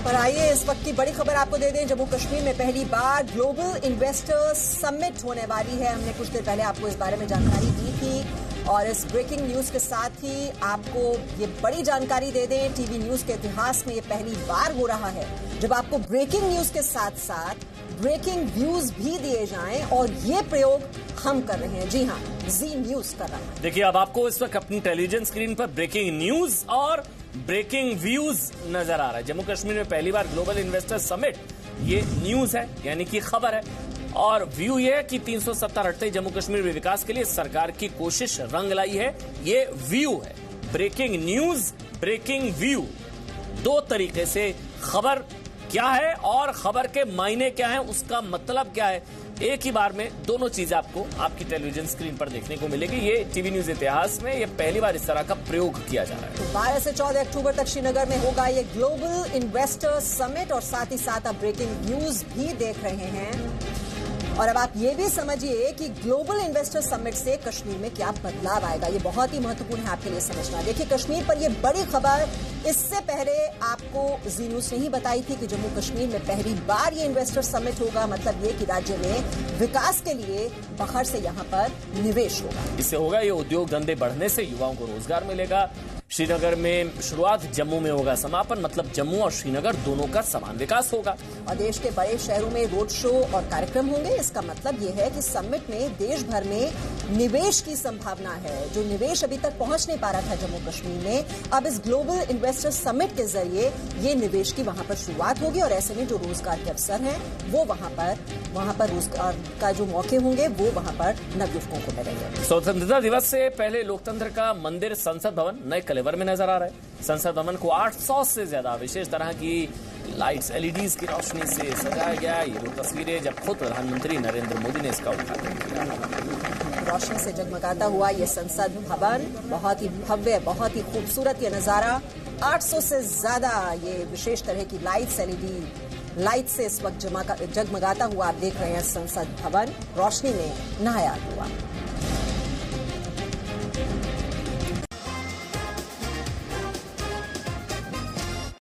और आइए इस वक्त की बड़ी खबर आपको दे दें। जम्मू कश्मीर में पहली बार ग्लोबल इन्वेस्टर्स समिट होने वाली है। हमने कुछ देर पहले आपको इस बारे में जानकारी दी थी और इस ब्रेकिंग न्यूज के साथ ही आपको ये बड़ी जानकारी दे दें। टीवी न्यूज के इतिहास में ये पहली बार हो रहा है जब आपको ब्रेकिंग न्यूज के साथ साथ ब्रेकिंग व्यूज भी दिए जाएं और ये प्रयोग हम कर रहे हैं। जी हां, जी न्यूज कर रहा है। देखिए, अब आपको इस वक्त अपनी टेलीविजन स्क्रीन पर ब्रेकिंग न्यूज और ब्रेकिंग व्यूज नजर आ रहा है। जम्मू कश्मीर में पहली बार ग्लोबल इन्वेस्टर समिट, ये न्यूज है यानी कि खबर है, और व्यू ये है कि 370 हटते जम्मू कश्मीर में विकास के लिए सरकार की कोशिश रंग लाई है। ये व्यू है। ब्रेकिंग न्यूज, ब्रेकिंग व्यू, दो तरीके से खबर क्या है और खबर के मायने क्या है, उसका मतलब क्या है, एक ही बार में दोनों चीजें आपको आपकी टेलीविजन स्क्रीन पर देखने को मिलेगी। ये टीवी न्यूज इतिहास में ये पहली बार इस तरह का प्रयोग किया जा रहा है। 12 से 14 अक्टूबर तक श्रीनगर में होगा ये ग्लोबल इन्वेस्टर समिट और साथ ही साथ आप ब्रेकिंग न्यूज भी देख रहे हैं। और अब आप ये भी समझिए कि ग्लोबल इन्वेस्टर समिट से कश्मीर में क्या बदलाव आएगा। ये बहुत ही महत्वपूर्ण है आपके लिए समझना। देखिए, कश्मीर पर ये बड़ी खबर इससे पहले आपको जी न्यूज ने ही बताई थी कि जम्मू कश्मीर में पहली बार ये इन्वेस्टर समिट होगा। मतलब ये कि राज्य में विकास के लिए बाहर से यहां पर निवेश होगा। इससे होगा ये उद्योग धंधे बढ़ने से युवाओं को रोजगार मिलेगा। श्रीनगर में शुरुआत, जम्मू में होगा समापन। मतलब जम्मू और श्रीनगर दोनों का समान विकास होगा। और देश के बड़े शहरों में रोड शो और कार्यक्रम होंगे। इसका मतलब ये है कि समिट में देश भर में निवेश की संभावना है। जो निवेश अभी तक पहुंच नहीं पा रहा था जम्मू कश्मीर में, अब इस ग्लोबल इन्वेस्टर समिट के जरिए ये निवेश की वहां पर शुरुआत होगी। और ऐसे में जो रोजगार के अवसर हैं वो वहां पर रोजगार का जो मौके होंगे वो वहां पर नवयुवकों को मिलेंगे। स्वतंत्रता दिवस से पहले लोकतंत्र का मंदिर संसद भवन नए कलेवर में नजर आ रहा है। संसद भवन को 800 से ज्यादा विशेष तरह की लाइट्स, एलईडीज की रोशनी से सजाया गया। ये वो तस्वीरें जब खुद प्रधानमंत्री नरेंद्र मोदी ने इसका उद्घाटन किया। रोशनी से जगमगाता हुआ ये संसद भवन बहुत ही भव्य, बहुत ही खूबसूरत ये नजारा। 800 से ज्यादा ये विशेष तरह की लाइट्स, एलईडी लाइट से इस वक्त जगमगाता हुआ आप देख रहे हैं। संसद भवन रोशनी में नहाया हुआ।